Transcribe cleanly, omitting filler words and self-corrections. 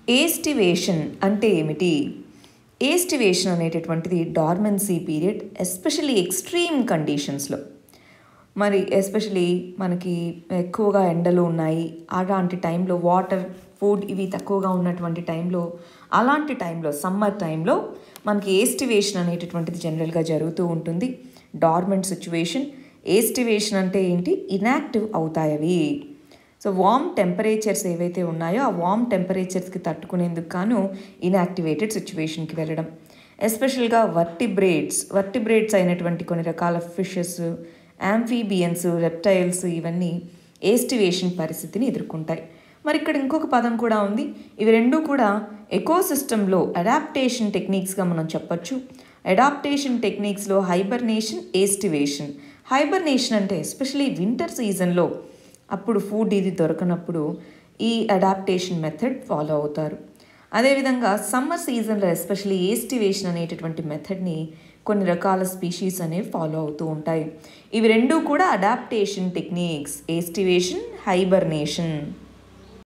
Aestivation అంటే ఏమిటి? Aestivation అనేటటువంటిది డార్మెన్సీ పీరియడ్, ఎస్పెషల్లీ ఎక్స్ట్రీమ్ కండిషన్స్లో. మరి ఎస్పెషలీ మనకి ఎక్కువగా ఎండలు ఉన్నాయి, అలాంటి టైంలో వాటర్, ఫుడ్ ఇవి తక్కువగా ఉన్నటువంటి టైంలో, అలాంటి టైంలో సమ్మర్ టైంలో మనకి ఏస్టివేషన్ అనేటటువంటిది జనరల్గా జరుగుతూ ఉంటుంది. Dormant situation. ఏస్టివేషన్ అంటే ఏంటి? ఇన్యాక్టివ్ అవుతాయి అవి. సో వార్మ్ టెంపరేచర్స్ ఏవైతే ఉన్నాయో ఆ వార్మ్ టెంపరేచర్స్కి తట్టుకునేందుకు గాను ఇన్యాక్టివేటెడ్ సిచ్యువేషన్కి వెళ్ళడం. ఎస్పెషల్గా వర్టిబ్రేట్స్ అయినటువంటి కొన్ని రకాల ఫిషెస్, యాంఫీబియన్స్, రెప్టైల్స్ ఇవన్నీ ఏస్టివేషన్ పరిస్థితిని ఎదుర్కొంటాయి. మరి ఇక్కడ ఇంకొక పదం కూడా ఉంది. ఇవి రెండూ కూడా ఎకోసిస్టంలో అడాప్టేషన్ టెక్నిక్స్గా మనం చెప్పచ్చు. అడాప్టేషన్ టెక్నిక్స్లో హైబర్నేషన్, ఏస్టివేషన్. హైబర్నేషన్ అంటే ఎస్పెషలీ వింటర్ సీజన్లో, అప్పుడు ఫుడ్ ఇది దొరకనప్పుడు ఈ అడాప్టేషన్ మెథడ్ ఫాలో అవుతారు. అదేవిధంగా సమ్మర్ సీజన్లో ఎస్పెషలీ ఏస్టివేషన్ అనేటటువంటి మెథడ్ని కొన్ని రకాల స్పీషీస్ అనేవి ఫాలో అవుతూ ఉంటాయి. ఇవి రెండూ కూడా అడాప్టేషన్ టెక్నిక్స్, ఏస్టివేషన్, హైబర్నేషన్.